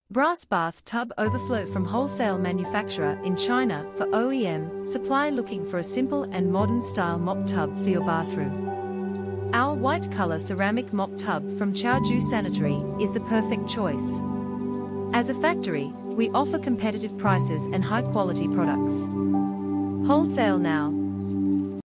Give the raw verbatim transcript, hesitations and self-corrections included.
Brass Bath Tub Overflow from Wholesale Manufacturer in China for O E M Supply Looking for a simple and modern style mop tub for your bathroom. Our white color ceramic mop tub from Chaozhou Sanitary is the perfect choice. As a factory, we offer competitive prices and high quality products. Wholesale now,